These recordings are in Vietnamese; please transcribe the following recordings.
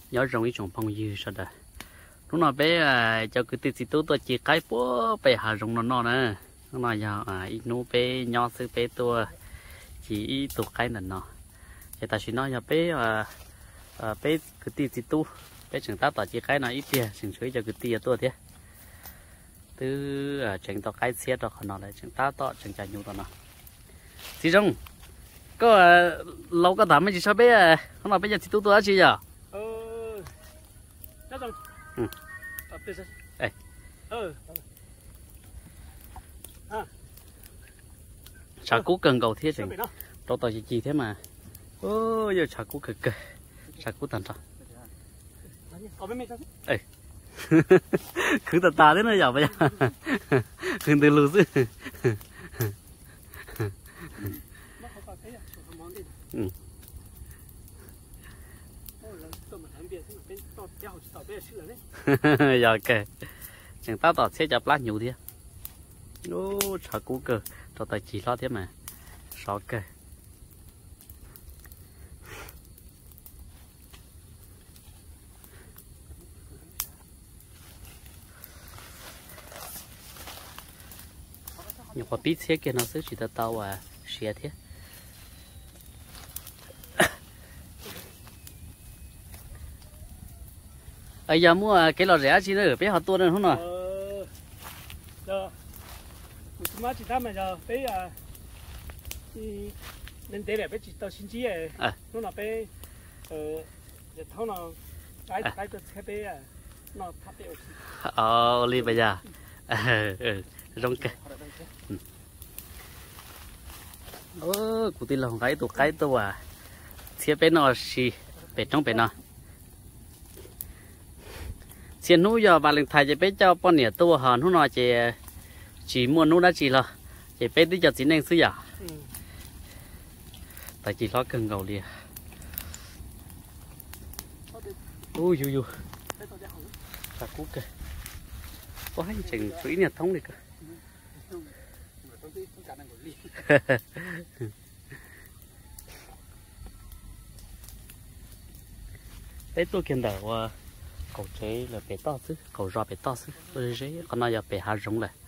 nhớ rong ý trồng phong dư sao đây lúc nào bé cho cái tiền xịt tôi chỉ cái bố bé hà rong nó nè lúc nào giờ ít nô bé nhỏ sư bé tôi chỉ tụ cái nè nó thì ta chỉ nói giờ bé bé cái tiền xịt tôi bé chừng ta chỉ cái nào ít tiền chừng chuối cho cái tiền tôi thế từ chừng tao cái xe đó nó lại chừng ta chừng chạy nhiều đó nó xí rong có lâu có tạm mấy chị sao bé không nào bây giờ xịt tôi gì giờ chả cú cần cầu thiết chừng đâu tao chỉ thế mà giờ chả cú cực cực chả cú tàn sao cứ ta thế này giờ bây giờ cứ từ lù chứ giờ kệ chẳng tao tỏ sẽ chập lá nhiều thế ô chả cú cơ tao tài chỉ lo thế mà sợ kệ nhiều quả bít xe kia nó sẽ chỉ tao xe thế giờ mua cái lò rẻ chi nữa bé họ tua nữa không nào giờ chúng chỉ ta mà giờ bé nên để lại bé chỉ tao xin chí nó là bé giờ thâu nào cái cái bé nó thắp đều li bây giờ rong kê cụ tin là cái tôi xe bé nó xì bé trong bé nó xin núi giờ bà lên thay cho bé cho con nẻ tua hòn hú nói chỉ mua núi đã chỉ là chỉ bé đi cho chỉ nên xứ giả tại chỉ lo cần gầu liền ui ui ui chả cú kìa có hai chừng suy nhiệt thống đi cơ bé tôi kiên đảo cầu chế là bé to chứ cầu rò bé to chứ tôi chế còn nói giờ bé hà rong lại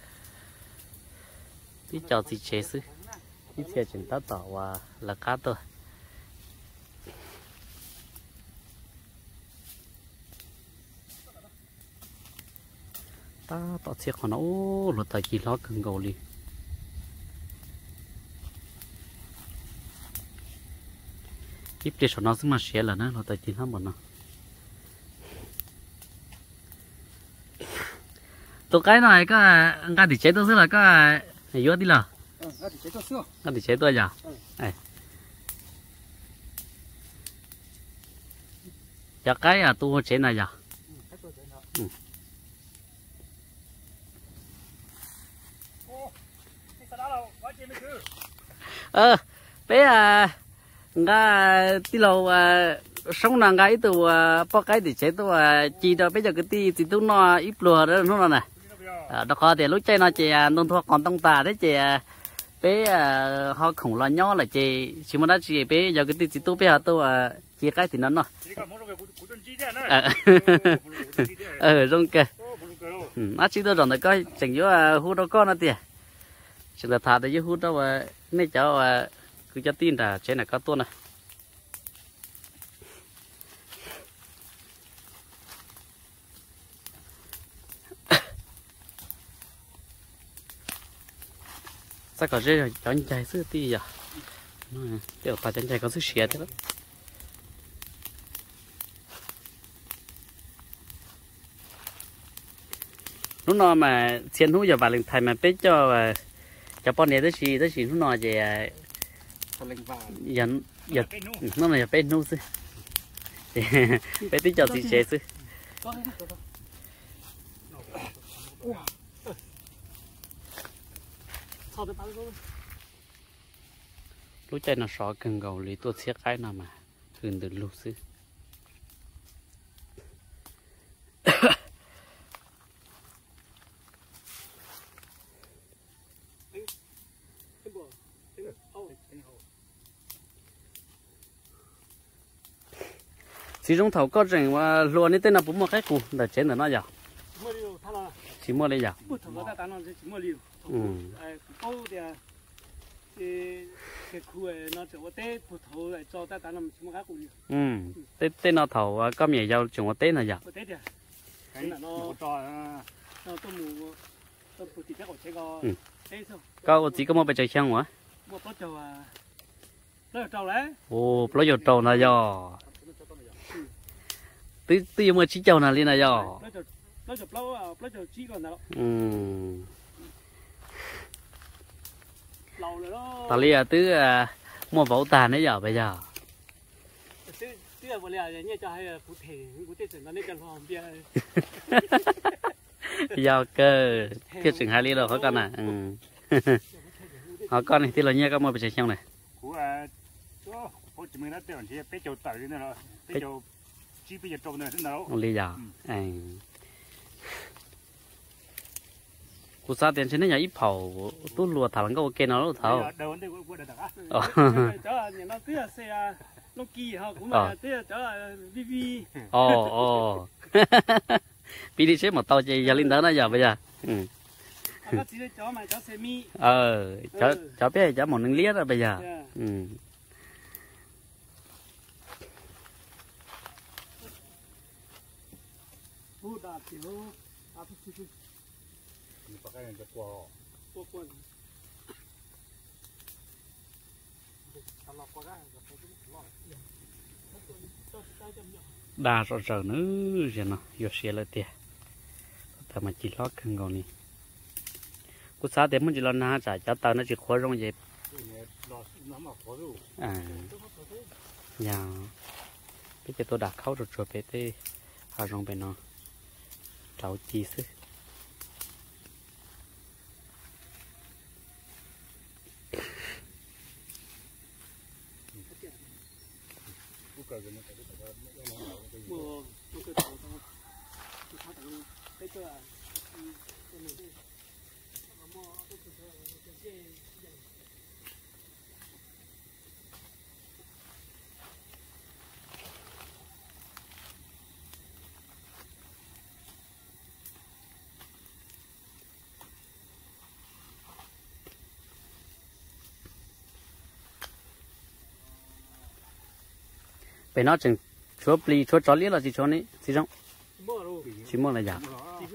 tí cho gì chế chứ tí xe chừng ta tỏ là cá tôi ta tỏ xe còn nó là tại chỉ lo cần gầu đi tiếp để cho nó sẽ mà xe là nó là tại chỉ lắm bọn nó tụi cái này có ngay thì chế tôi xưa là có này vô đi là ngay thì chế tôi giờ này giờ cái tôi chế này giờ bé ngay tí lâu sống là ngay từ bao cái thì chế tôi chỉ cho bây giờ cái tí tôi nó ít lừa đó nó này đó khó thì lúc chơi nó chỉ nôn thuốc còn tông tà đấy chị bé họ khủng lo nhỏ là chị mà đã chị bé giờ cái tí tôi bé tôi chỉ cái thì nó rong kê nó chỉ tôi rồi coi chẳng nhớ hút đâu con nó tiệt chẳng là thà để với hút đâu nên cháu cứ cho tin là chế này có tuôn này sao có dễ cho anh trai xưa tí giờ tiểu ta cho anh trai có sức xé thế đó lúc nào mà xin hú giờ vào lần thầy mà biết cho bọn này tới gì lúc nào về dẫn nó là bên nô sư bé tí cho gì chế sư lúc chơi nó sọ cần gầu lý tôi xét cái nào mà thường được lúc sư chỉ trong thầu có rừng mà luôn ní tên là bún một cái củ để chế nó giờ mua đi thằng nào chỉ mua đây giờ mua thằng đó ta nó chỉ mua đi câu thì cái khu này nó chỉ có tết phụ thầu lại cho ta nó chỉ mua cá củ tên nó thầu có mía dầu chúng có tết là giờ tết à cái là nó tôi mua tôi phụ thì chắc có chế có chỉ có mua bạch trời chăng hả mua bó trầu nó trầu đấy ồ bó trầu là giờ tư mua chỉ trầu là liên là giờ nó chụp lâu chụp chỉ còn nào lâu rồi đó ta lia tư mua vẩu tàn đấy giờ bây giờ tư là vừa lẹ như cho hay cụ thể sự nó nên cần phòng bia giờ cơ thiết sự hai ly rồi có con à họ con này thì là nhớ các mua bạch trong này chỉ mình đã tưởng thì bé châu tỏi nữa rồi bé châu chỉ bây giờ trồng này thế nào ly giờ cú sa tiền trên này nhà ít phẩu tôi lùa thằng cái ok nó đâu thầu đầu đây của đại đắc đó nhà nó cứ là xe nó kỳ ha cũng mà thế đó vi bị đi xếp một tàu chơi giờ linh đó nó giờ bây giờ nó chỉ cho mà cho xe mi cho bé cho một nâng liếc rồi bây giờ đạt thì nó cái này qua quần đa rõ ràng nữa rồi nó vô xe lại tiền ta mà chỉ lót khăn gòn này cú sa tiền muốn chỉ lo na trả cho tao nó chỉ khóa rong vậy nhà bây giờ tôi đã khâu rồi bé tê hà rong bé nó cháu chi sức phải nói chừng chúa pli chúa chó liếc là gì chúa này gì không chỉ mua là giả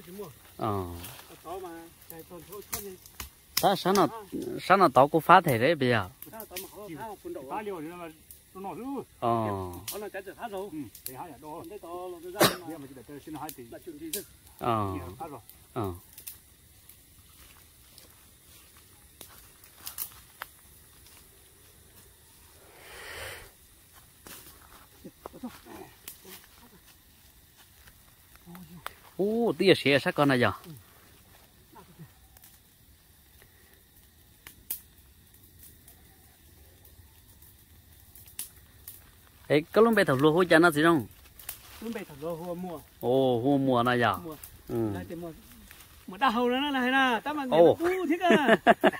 ta sáng nào tao cũng phá thể đấy bây giờ tia xe sắc con này giờ ấy có lúc bây thầu lúa hôi cho nó gì không lúc bây thầu lúa hoa mùa hoa mùa này giờ mùa đào hầu nó này nè tao mà nhiều thích à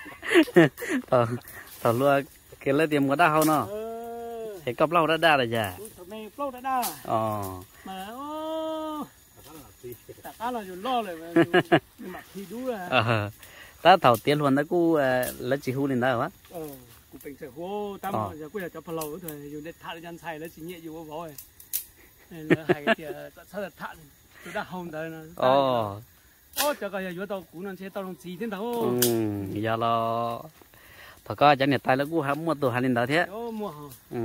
thầu lúa cái lấy tiền mùa đào hầu nó cái cặp lâu đã đa rồi giờ lâu đã đa mà ta là dùng lo rồi mà thì đúng là ta thầu tiền luôn đó cô lấy chỉ hú lên đó hả cũng bình thường hú ta mà giờ bây giờ cho phần lâu thôi dùng để thả lên xài nó chỉ nhẹ dùng vô rồi là hai cái sao là thả tôi đã không tới nó cho cái giờ tao cũng nên sẽ tao làm gì thế đâu giờ là thật có chẳng nhật tay nó cũng ham mua đồ hàng lên đó thế mua hả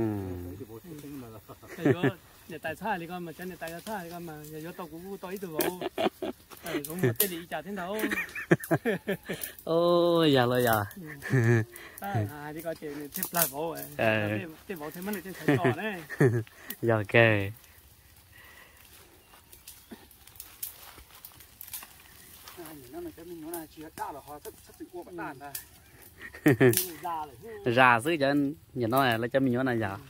nhà tài sản thì con mà chân nhà tài sản thì con mà giờ tao cũng tôi từ vào cũng một cái gì chả thế đâu ôi giờ rồi giờ đi coi chuyện tiếp lại bộ tiếp bộ thêm mấy người trên sài gòn đấy giờ kề nó là cái mình nói là chỉ đa là họ rất sự qua bản đàn này già giữ cho nhìn nó này là cho mình nói là già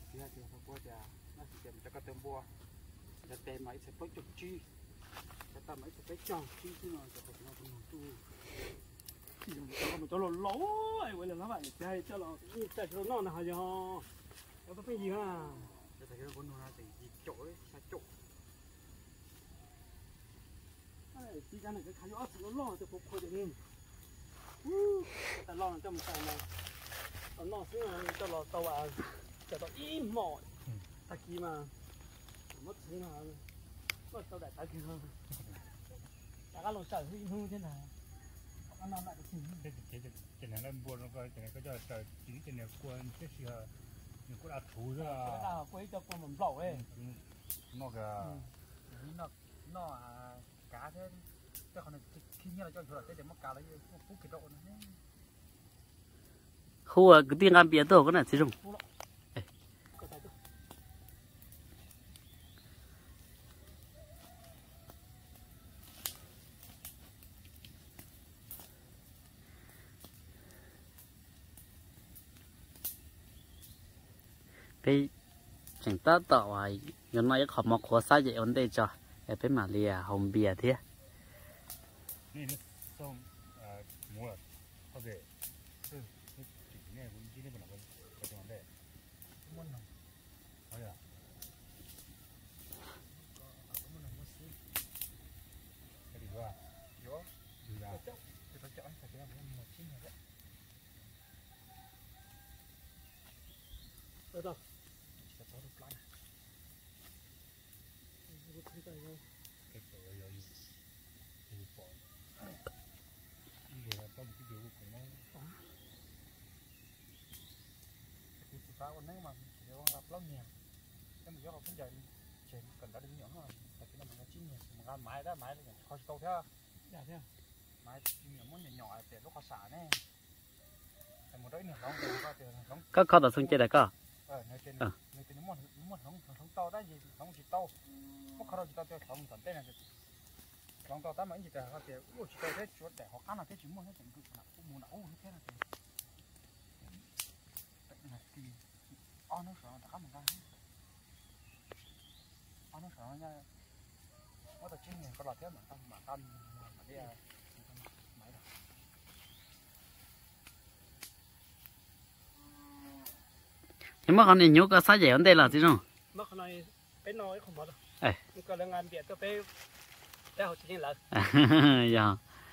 thì thì nó bua chả nó chỉ cần cho cái tôm bua để tè máy sẽ bớt chục chi cái tôm máy sẽ bớt chọn chi chứ nó sẽ nó không tu cho nó lỗ ấy vậy là nó vậy chơi cho nó chạy cho nó là gì ho nó có cái gì ha để thấy cái con nó thì chỗ đấy chỗ chỉ cái này cái khai gió nó lo cho phục hồi được nên ta lo cho một cái này nó xíu là cho nó tàu à cho nó im mỏi ta kia mà mất xíu nào mất tàu đại ta kia hơn ta cái lồng sợi hơi hư thế nào ăn lại được gì cái này nó buồn nó coi cái này có cho trời chỉ cái này quên cái gì hả mình cũng đã thú ra cái nào quấy cho con mầm lẩu ấy nó cả nó cá thế cái con này khi như là cho chuột để mất cá lấy phút cái độ này khu cái tiếng ăn bia tổ cái này chỉ dùng cái chẳng ta tạo ai giờ nói có một khóa sai vậy vấn đề cho để bên mà lìa hồng bia thế นี่ส่งมัวเขาเด็กจุดนี้คุณที่นี่เป็นอะไรก็จะมาได้มันหนอะไรอ่ะมันหนมันสิก็ดีว่าเยอะดีอ่ะจะต้องจับแต่ก็มันหมดชิ้นเลยเออต่อจะต้องรูปร่างรูปที่ไหนเนี่ยเก็บตัวเยอะอยู่ดีปอนเดี๋ยวต้องที่เดียวกันนะคือสิฟ้าวันนี้มันเดี๋ยวรับล้อเงียบแต่มันก็เราขึ้นใจเช่นกันได้ดีอย่างนั้นแต่ที่นั่นมันก็ชิ้นเนี่ยมันก็ไม้ได้ไม้เลยเขาโตแค่ dạ thế à ไม้ชิ้นเนี่ยมันnhỏแต่ลูกเขาสาแน่แต่หมดได้เนี่ยร้องเดี๋ยวก็เดี๋ยวร้อง có khó là xuống chơi đấy có ในเป็นมันของโตได้ยี่ของจิตโตพวกเขาจิตโตเจ้าของสนเต้นเนี่ยของโตตั้งมันจิตแต่เขาเดี๋ยวโอ้จิตโตได้ชุดแต่เขาข้ามมาแค่ชิ้นมันให้ถึงคือหนักมูหนักโอ้แค่นั้นเองแต่หนักทีอ้อนน้องสาวแต่ข้ามเหมือนกันอ้อนน้องสาวเนี่ยว่าแต่ชิ้นเนี่ยก็หลอดเท่าเหมือนกันเหมือนกันมาเดียวไม่ได้ nhưng mà con này nhú có sai vậy vấn đề là gì không mất cái này cái nói không mất đâu Ê. cái là ngàn biệt cái họ chỉ là dạ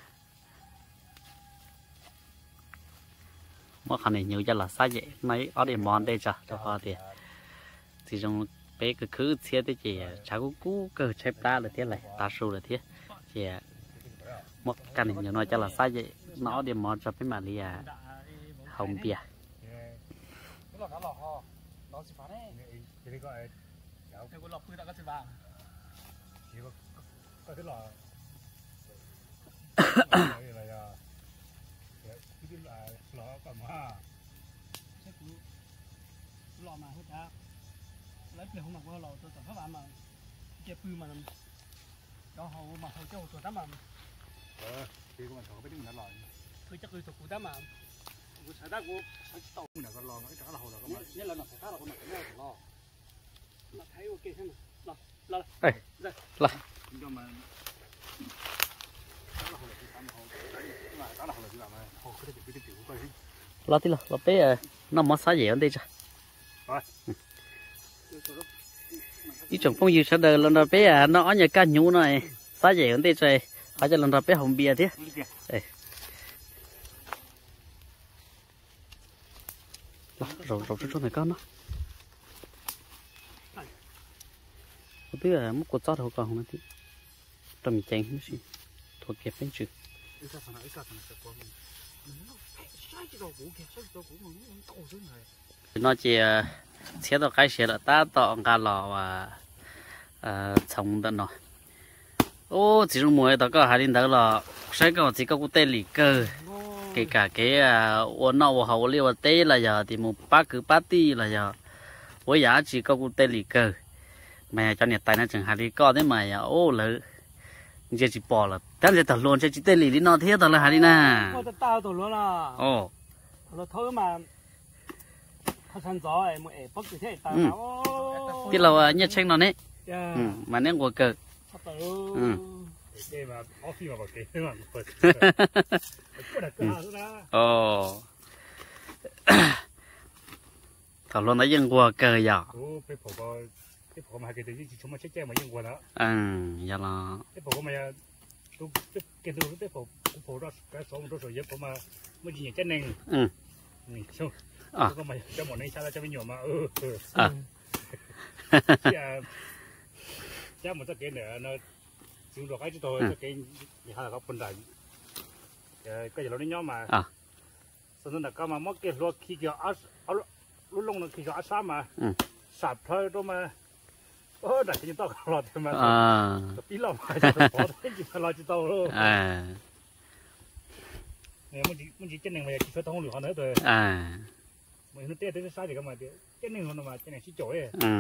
mà con này nhú cho là sai vậy mấy ở đây mòn đây cho họ thì trong bé cái cứ xe tới chị cháu cú cơ chép ta là thế này ta số là thế chị một cái này nhiều nói cho là sai vậy nó để mòn cho cái mà đi hồng bia cái lò cá lò ho lò xì phá đấy cái gọi cái con lọc cứ đã có thể vào chỉ có cái lò này là cái lò cầm ha cái cú lò mà hết đã lấy tiền không mặc qua lò tôi tổng các bạn mà kẹp pư mà cho họ mà họ cho tôi tắm mà thì con thằng biết mình lò tôi chắc tôi thuộc cú tắm mà cú xài đá cú xài tàu mình là lò cái cá là hồ là nhất là nó phải cá là con này cái lò mà thấy ok thế nào lò ê là nhưng mà cá là hồ là cái cá hồ cá là hồ là cái mà hồ cái tiểu coi đi lo tí lo bé nó mất sai vậy vấn đề cho ý chồng phong dư sao đời lần đầu bé nó ở nhà cá nhú này sai vậy vấn đề rồi họ cho lần đầu bé hồng bia thế rồi chỗ này con nó không biết là mức của chót đâu còn không thì trầm chén nó gì thuộc kẹp bên chữ nó chỉ xe tàu cái xe là ta tàu cả lò và trồng đất nó ô chỉ trong mùa tao có hai đến đó là sẽ có chỉ có cái tên lì cơ kể cả cái uốn nâu hậu liêu tê là giờ thì một bát cứ bát ti là giờ với giá chỉ có cái tên lì cơ mà cho nhiệt tài nó chẳng hai đi co thế mà ô lỡ giờ chỉ bỏ là cái gì tao luôn chỉ tên lì đi nó thế tao là hai đi nè tao tao luôn là ồ nó thôi mà san gió ấy một ẻ bắc thì thế ta bảo tí lâu nhất tranh nó đấy mà nên của cờ cái mà off mà bảo cái mà ồ thảo luận nói dân qua cờ giờ cái phổ mà cái tự nhiên chúng mà chết mà dân qua đó giờ là cái phổ mà tôi cái tôi cái phổ đó cái số một số giấy phổ mà mới chỉ chết nên xong có mà cho một này sao ra cho mình nhiều mà chắc một cái nữa nó chịu được cái chứ tôi cái hai là phần đại cái gì nó nhỏ mà sau đó là cái mà mất cái lúa khi cho lúc lông nó khi cho sa mà sạp thôi đó mà đặt cái tao lọt thôi mà tí lòng mà cho bỏ thế chỉ phải lo cho tao luôn mình chỉ chân này mà chỉ phải thông được họ nữa thôi mình nó tê tới sai thì cái mà chân này nó mà chân này chỉ chổi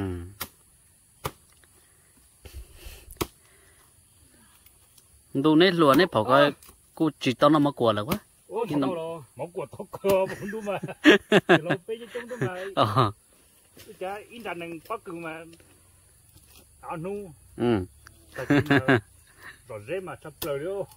tu nét lúa nét phổ coi cô chỉ tao nó mà quả là quá mà quả tao cơ mà đúng mà lâu bây giờ chúng tôi mà cái in ra nên bắt cứ mà ăn nu rồi dễ mà chập lời đó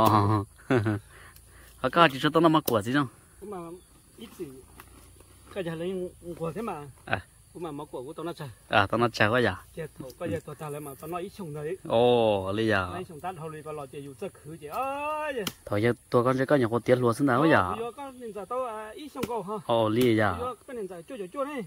họ có chỉ cho tao nó mà quả gì không mà ít gì cái giờ lấy quả thế mà cũng mà quả của tao nó chạy tao nó chạy quá giờ chết thôi cái giờ tao ta lại mà tao nó ít trồng đấy lý giờ lấy trồng tát hồi đi vào lò chạy dù rất khứ vậy ơi thôi giờ tôi con sẽ có nhiều con tiền luôn xin nào bây giờ con nên giờ tao ít trồng cầu ha lý giờ cái nên giờ chua này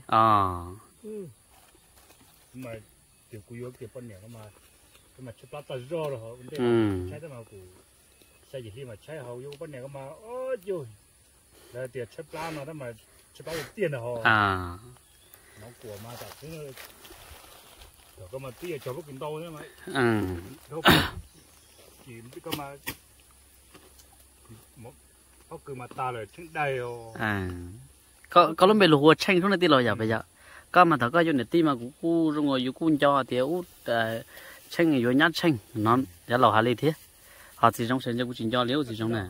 mà kiểu cùi kiểu con nhện mà chụp lát tao rõ rồi họ trái đó mà cù sai gì khi mà trái họ yêu con nhện mà ôi trời là tiền chụp lát nó đó mà chụp lát được tiền rồi họ nó của mà tại thế rồi có mà tia cho lúc kinh đau nữa mà chỉ có mà có cứ mà ta rồi trên đây rồi có lúc về lúa chanh thôi tí rồi giờ bây giờ có mà thằng có vô này tí mà cũng rồi ngồi vô cuốn cho thì út chanh vô nhát chanh nó giá lẩu hà lê thế họ chỉ trong sân cho cũng chỉ cho liễu chỉ trong này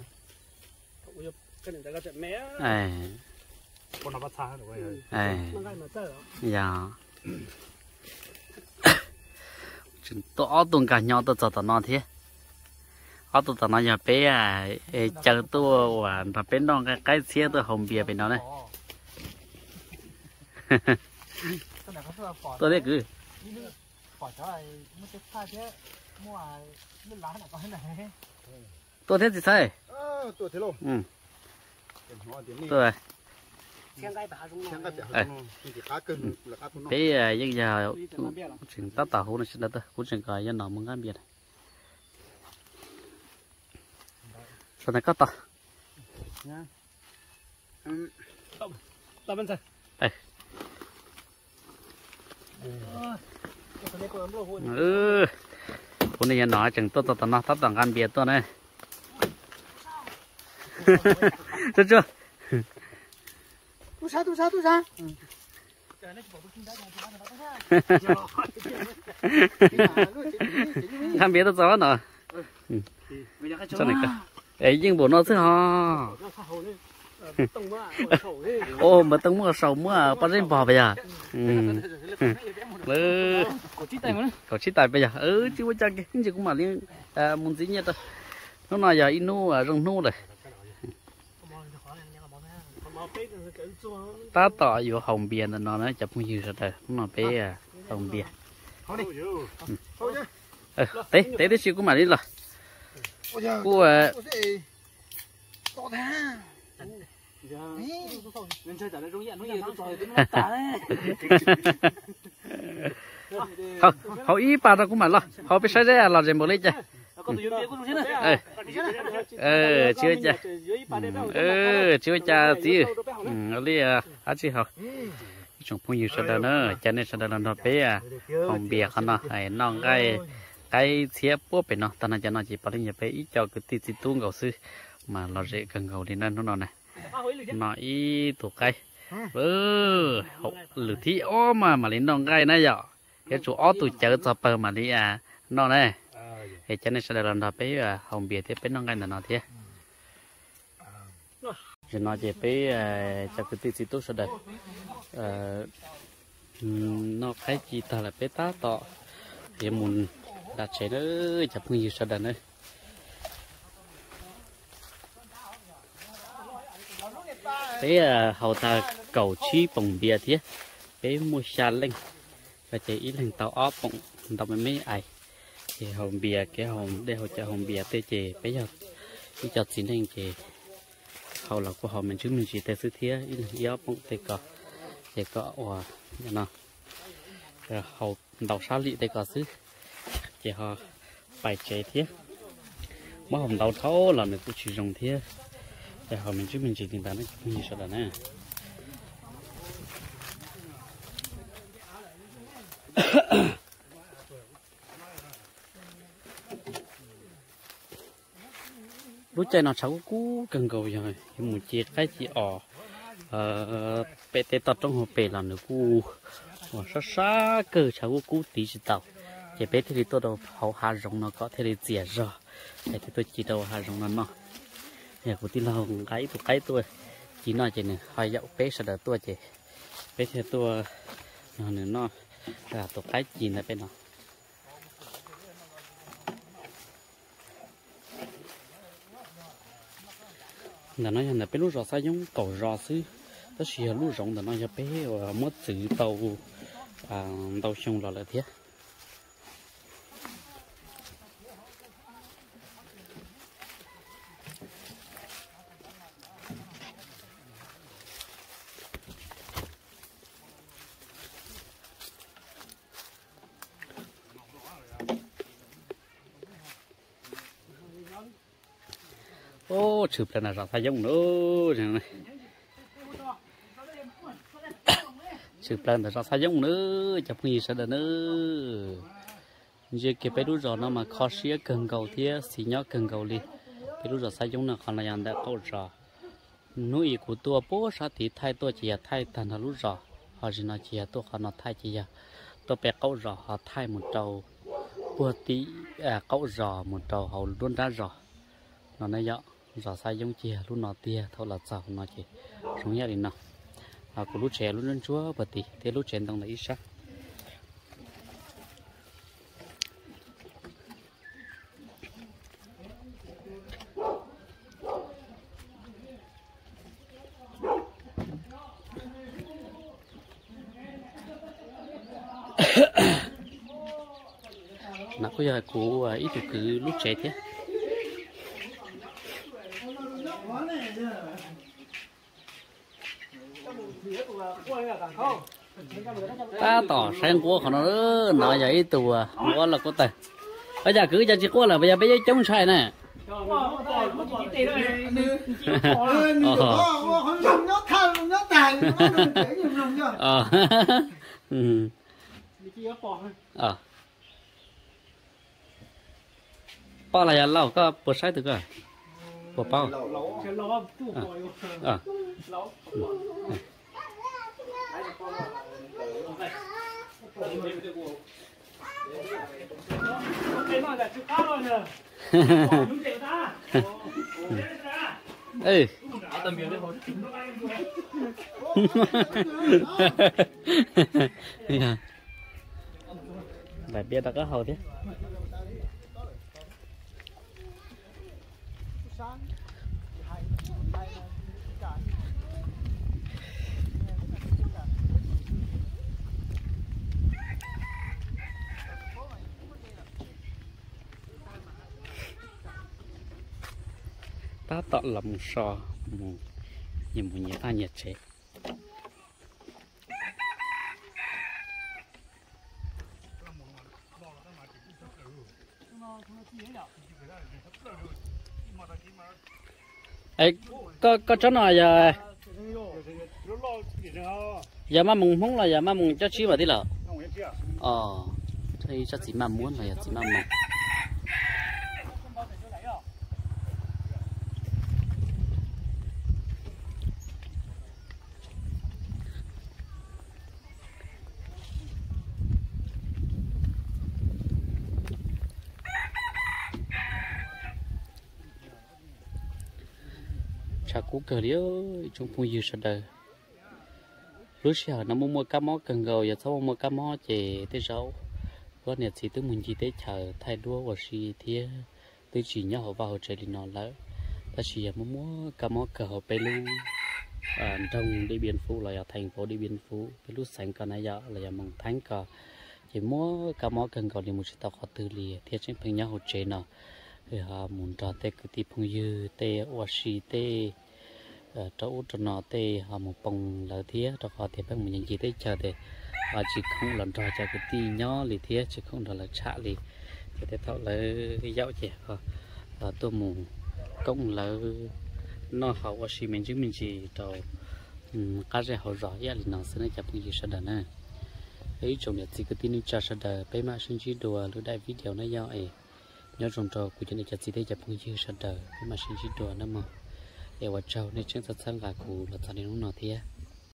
con nó bắt xa rồi dạ chúng tôi ở tuần cả nhau tôi cho nó thế ở tuần nó nhà bé chờ tôi và bé nó cái xe tôi hồng bìa bên nó này tôi đấy cứ tôi thế gì sai tôi thế luôn tôi thế bây giờ chừng tắt tàu hũ này xin được cũng chừng cái dân nào muốn ăn biển sau này cắt tàu tao bên đây hôm nay nói chừng tôi nó tắt tàu ăn biển tôi này chưa chưa tu sa ăn biển tôi gió nữa sao này ấy nhưng bộ nó thế hả mà tông mưa sầu mưa bắt lên bò bây giờ có chỉ tay bây giờ chứ có chắc cái gì cũng mà liên muốn gì nhỉ ta nó nói giờ inu rong nu rồi ta tỏ vô hồng biển là nó chụp không nhiều rồi nó bé hồng biển té xíu cũng mà đi rồi cô họ ý bà nó cũng mà lo họ biết sai ra là gì một lấy chứ chưa cha chưa cha gì lấy chị học chúng phong nhiều sao nữa cho nên sao nó bé hồng bìa con nó hay non cái xía bố bé nó ta nói cho nó chỉ bảo là bé ít cho cái tí tuôn gạo sư mà nó dễ cần gạo thì nên nó này nó ít thuộc cây lử thi ó mà lên non cây này giờ cái chỗ ó tụi chợ cho bờ mà đi nó này thì cho nên sao là nó bé hồng bìa thì bé non cây là nó thế rồi nó chỉ bé cho cái tiền tốt sau đây nó cái gì ta là bé tá tọ thì muốn đặt chế nữa chập người sau đây nữa bé hậu ta cầu chi bồng bia thế bé mua xa lên và chỉ ít lần tàu ốp bồng tàu mấy ai thì hồng bia cái hồng đây hậu cho hồng bia tê chè bây giờ đi chợ xin anh chè hậu là của họ mình chứ mình chỉ tê sư thía ít lần yếu bồng tê cọ hòa như nào hậu đầu sáu lị tê cọ sư chè họ bài chè thía mà hồng đầu thấu là mình cũng chỉ dùng thía để họ mình chứ mình chỉ tìm bán nó như sao đó nè lúc chơi nó xấu cú cần cầu rồi một chiếc cái chị bê tê tọt trong hộp bể làm được cú xa xa cơ xấu cú tí chỉ tàu chỉ bé thì tôi đâu hậu hà rồng nó có thể dễ rồi thì tôi chỉ đâu hà rồng nó nhà của tin là cái tôi chỉ nói chỉ này hai dạo bé sẽ đỡ tôi chỉ bé thì tôi nó nữa nó là tôi cái gì này bên nó là nó là bé lúc rồi sao giống cầu rò xứ tất nhiên lúc rộng là nó cho bé mất sự tàu tàu sông là thế ô chụp lên là sao giống nữa này chụp lên là sao giống nữa chụp gì sao nữa giờ cái bé đu rồi nó mà khó xía cần cầu thế xí nhóc cần cầu đi bé đu rồi sao giống nó còn là dạng đã câu rồi nuôi của tôi bố sao thì thay tôi chỉ thay thành là lú rồi họ chỉ nói chỉ tôi họ nói thay chỉ tôi bé câu rồi họ thay một trâu bữa tí câu rồi một trâu họ luôn đã rồi nó nói vậy giờ sai giống chia lúc nọ tia thôi là sao nó chỉ sống nhà đi nào của lúc trẻ lúc lên chúa bật tí thế lúc trẻ tông là ít sắc nó có giờ của ít cứ lúc trẻ thế ta tỏ sang qua họ nó vậy tùa qua là có tài bây giờ cứ cho chị qua là bây giờ chống sai nè bao là lâu có bớt sai được à bớt bao lại biết đã có hầu thế ta tọt lòng sò nhìn một nhẹ ta nhiệt chế ấy có chỗ nào giờ mà muốn là giờ mà muốn cho chi vào đi lợ thì cho chỉ mà muốn là chỉ mà muốn cha cú cờ điếu chúng phong dư sạch đời lúc xưa nó mua cá mó cần gầu giờ sau mua cá mó chỉ tới rau có nhiệt gì tới mình chỉ tới chờ thay đua và xì thì tới chỉ nhớ họ vào chơi đi nó lỡ ta chỉ mua cá mó cờ họไปluôn trong đi biên phủ là thành phố đi biên phủ cái lúc sáng còn này giờ là mong tháng cờ chỉ mua cá mó cần gầu thì một số tàu họ từ lìa thì trên phần nhau họ chơi nào thì họ muốn trò tê cái tí phong dư tê và xì tê chỗ cho nó tê họ một bông lỡ thía cho họ thì bằng mình chỉ tới chờ thì họ chỉ không lần trò cho cái tí nhỏ lì thía chứ không là chạ lì thì thế thọ là cái dạo trẻ họ tôi muốn công là nó họ và xì mình chứ mình chỉ trò cá rẻ họ rõ ra thì nó sẽ nó chập cái gì sao nè ấy trong này thì cái tin cho sao đời bé mà sinh chỉ đùa lúc đại video nó giao ấy nhớ trong trò của chúng này chặt gì đấy chập cái gì sao đời bé mà sinh chỉ đùa nó mà để vào trâu nên chân thật sang gà cụ là tao nên nó thế